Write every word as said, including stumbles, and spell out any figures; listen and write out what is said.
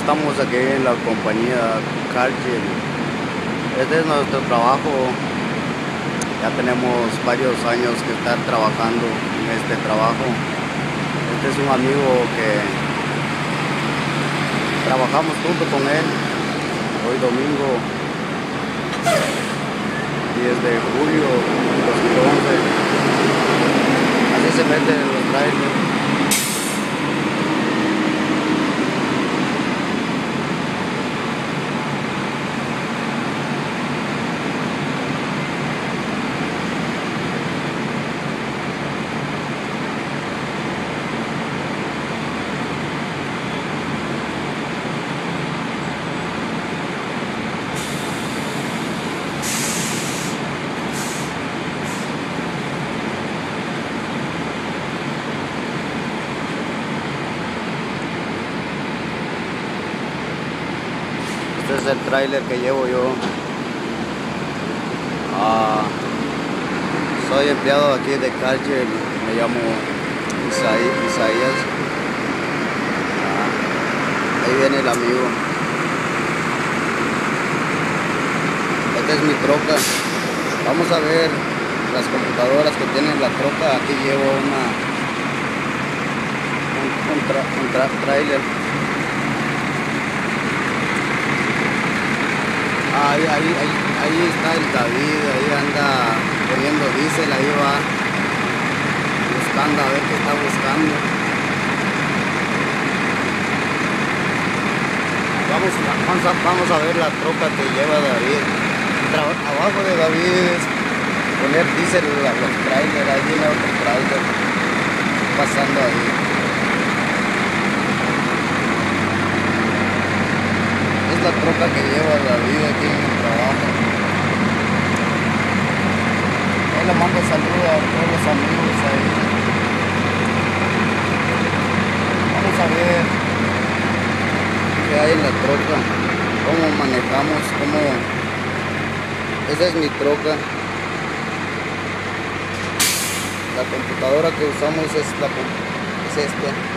estamos aquí en la compañía Cargill. Este es nuestro trabajo. Ya tenemos varios años que estar trabajando en este trabajo. Este es un amigo que trabajamos junto con él hoy domingo diez de julio de dos mil once. Así se meten en los trailers. Este es el tráiler que llevo yo. Ah, soy empleado aquí de Cargill. Me llamo Isaí- Isaías. Ah, ahí viene el amigo. Esta es mi troca. Vamos a ver las computadoras que tiene la troca. Aquí llevo una un, un, tra, un tra, trailer. Ahí, ahí, ahí, ahí está el David, ahí anda poniendo diésel, ahí va buscando a ver qué está buscando. Vamos, vamos, a, vamos a ver la troca que lleva David. Traba, abajo de David es poner diésel a los trailers, ahí viene otro trailer pasando ahí. La troca que lleva David aquí en el trabajo. Ahí le mando saludos a todos los amigos ahí. Vamos a ver qué hay en la troca, cómo manejamos, cómo... Esa es mi troca. La computadora que usamos es, la... es esta.